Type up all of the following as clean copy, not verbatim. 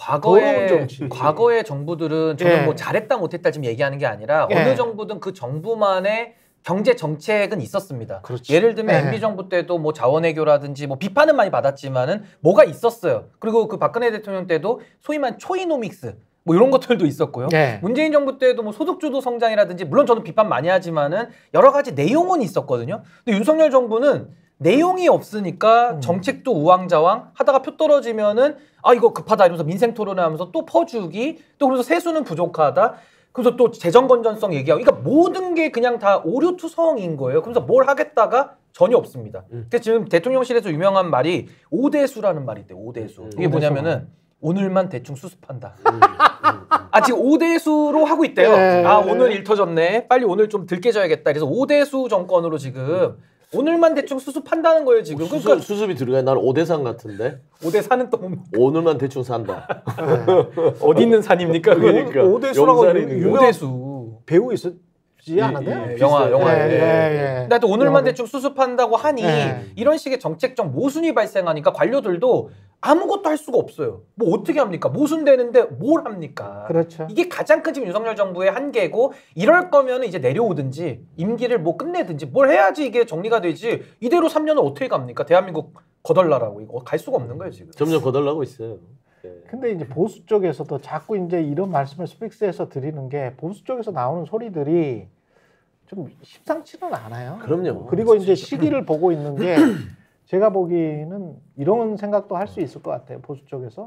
과거의 정부들은 저는 예. 뭐 잘했다 못했다 지금 얘기하는 게 아니라 예. 어느 정부든 그 정부만의 경제 정책은 있었습니다. 그렇지. 예를 들면 예. MB 정부 때도 뭐 자원외교라든지 뭐 비판은 많이 받았지만은 뭐가 있었어요. 그리고 그 박근혜 대통령 때도 소위 말한 초이노믹스 뭐 이런 것들도 있었고요. 예. 문재인 정부 때도 뭐 소득주도 성장이라든지 물론 저는 비판 많이 하지만은 여러 가지 내용은 있었거든요. 근데 윤석열 정부는 내용이 없으니까 정책도 우왕좌왕 하다가 표 떨어지면은 아 이거 급하다 이러면서 민생 토론하면서 또 퍼주기 또 그래서 세수는 부족하다. 그래서 또 재정 건전성 얘기하고 그러니까 모든 게 그냥 다 오류투성인 거예요. 그래서 뭘 하겠다가 전혀 없습니다. 그래서 지금 대통령실에서 유명한 말이 오대수라는 말이 있대요. 오대수. 이게 뭐냐면은 오늘만 대충 수습한다. 아 지금 오대수로 하고 있대요. 아 오늘 일 터졌네. 빨리 오늘 좀 들깨져야겠다. 그래서 오대수 정권으로 지금 오늘만 대충 수습한다는 거예요 지금. 그러니까 수습이 들어가요. 나는 오대산 같은데. 오대산은 또 뭡니까? 오늘만 대충 산다. 어디 있는 산입니까? 그러니까. 오대수라고 유명한 오대수 배우 있었지 않았나요? 영화. 예. 근데 또 오늘만 대충 수습한다고 하니 예. 이런 식의 정책적 모순이 발생하니까 관료들도 아무것도 할 수가 없어요. 뭐 어떻게 합니까? 모순되는데 뭘 합니까? 그렇죠. 이게 가장 큰 지금 윤석열 정부의 한계고 이럴 거면 이제 내려오든지 임기를 뭐 끝내든지 뭘 해야지 이게 정리가 되지 이대로 3년을 어떻게 갑니까? 대한민국 거덜나라고 이거 갈 수가 없는 거예요 지금. 점점 거덜나고 있어요. 근데 이제 보수 쪽에서도 자꾸 이제 이런 말씀을 스픽스에서 드리는 게 보수 쪽에서 나오는 소리들이 좀 심상치는 않아요. 그럼요. 그리고 이제 시기를 보고 있는 게 제가 보기에는 이런 생각도 할 수 있을 것 같아요. 보수 쪽에서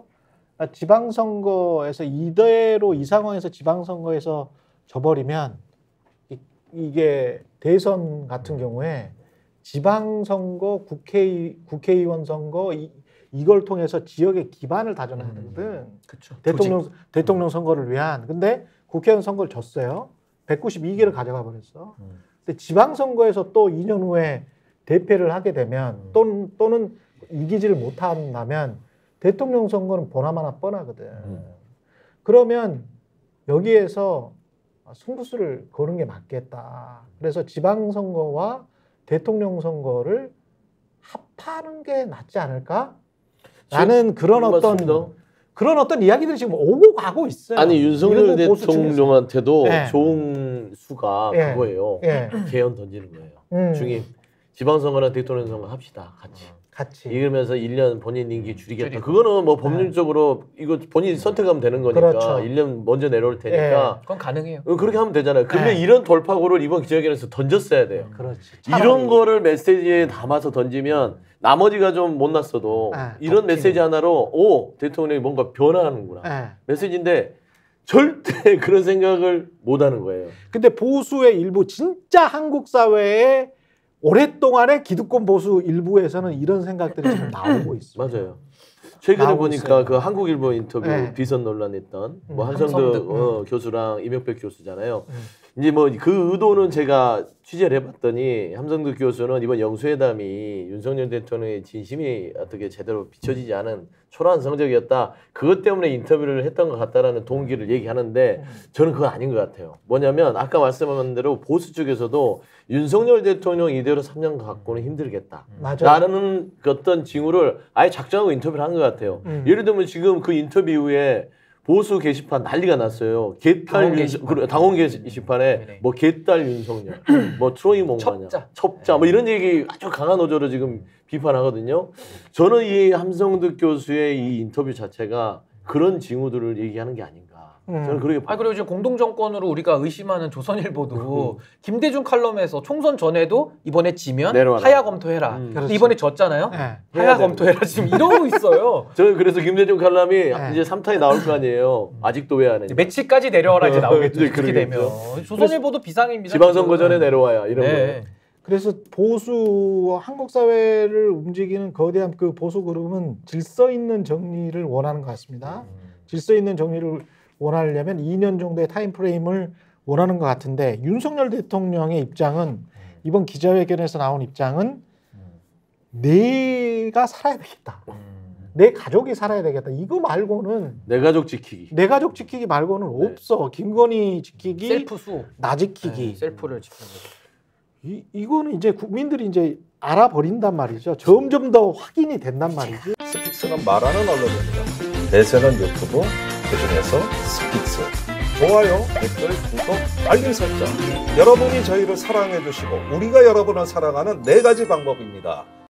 지방선거에서 이대로 이 상황에서 지방선거에서 져버리면 이게 대선 같은 경우에 지방선거, 국회의원 선거 이걸 통해서 지역의 기반을 다져놔야 되거든. 그렇죠. 대통령 선거를 위한. 근데 국회의원 선거를 졌어요. 192개를 가져가 버렸어. 근데 지방선거에서 또 2년 후에 대패를 하게 되면 또는 이기지를 못한다면 대통령 선거는 보나마나 뻔하거든. 그러면 여기에서 승부수를 거는 게 맞겠다. 그래서 지방선거와 대통령 선거를 합하는 게 낫지 않을까? 라는 그런 어떤 이야기들이 지금 오고 가고 있어요. 아니 윤석열 대통령한테도 좋은 수가 그거예요. 개헌 던지는 거예요. 중임 지방선거나 대통령 선거 합시다. 같이. 이러면서 1년 본인 임기 줄이겠다. 그거는 뭐 법률적으로 이거 본인이 선택하면 되는 거니까 그렇죠. 1년 먼저 내려올 테니까 그건 가능해요. 그렇게 하면 되잖아요. 그러면 이런 돌파구를 이번 기자회견에서 던졌어야 돼요. 그렇지. 이런 거를 메시지에 담아서 던지면 나머지가 좀 못났어도 이런 메시지 하나로 대통령이 뭔가 변화하는구나. 메시지인데 절대 그런 생각을 못하는 거예요. 근데 보수의 일부 진짜 한국 사회에 오랫동안의 기득권 보수 일부에서는 이런 생각들이 지금 나오고 있어요. 맞아요. 최근에 보니까 있어요. 그 한국일보 인터뷰 비선 논란했던 뭐 한성득 교수랑 이명백 교수잖아요. 이제 뭐 그 의도는 제가 취재를 해봤더니 함성득 교수는 이번 영수회담이 윤석열 대통령의 진심이 어떻게 제대로 비춰지지 않은 초라한 성적이었다. 그것 때문에 인터뷰를 했던 것 같다라는 동기를 얘기하는데 저는 그거 아닌 것 같아요. 뭐냐면 아까 말씀한 대로 보수 쪽에서도 윤석열 대통령 이대로 3년 갖고는 힘들겠다. 라는 어떤 징후를 아예 작정하고 인터뷰를 한 것 같아요. 예를 들면 지금 그 인터뷰 이후에 보수 게시판 난리가 났어요. 당원 게시판에 뭐 개딸 윤석열, 뭐 트로이 몽마냐, 첩자 뭐 이런 얘기 아주 강한 어조로 지금 비판하거든요. 저는 이 함성득 교수의 이 인터뷰 자체가 그런 징후들을 얘기하는 게 아닌가. 저는 그렇게 봐요. 그리고 지금 공동정권으로 우리가 의심하는 조선일보도 김대중 칼럼에서 총선 전에도 이번에 지면 내려와라. 하야 검토해라. 이번에 졌잖아요. 하야 검토해라 지금 이러고 있어요. 저는 그래서 김대중 칼럼이 이제 3탄이 나올 거 아니에요. 아직도 왜 안 해? 며칠까지 내려와라 이제 나오겠죠. 그렇게 되면. 조선일보도 비상입니다. 지방선거 전에 내려와야 이런 거예요. 그래서 보수 한국 사회를 움직이는 거대한 그 보수 그룹은 질서 있는 정리를 원하는 것 같습니다. 질서 있는 정리를 원하려면 2년 정도의 타임프레임을 원하는 것 같은데 윤석열 대통령의 입장은 이번 기자회견에서 나온 입장은 내가 살아야 되겠다. 내 가족이 살아야 되겠다. 이거 말고는 내 가족 지키기 말고는 없어. 김건희 지키기, 셀프 나 지키기, 셀프를 지키는 거죠. 이거는 이제 국민들이 이제 알아버린단 말이죠. 점점 더 확인이 된단 말이죠. 스픽스는 말하는 언론입니다. 대세는 유튜브, 그중에서 스픽스. 좋아요, 댓글, 구독, 알림 설정. 여러분이 저희를 사랑해 주시고 우리가 여러분을 사랑하는 4가지 방법입니다.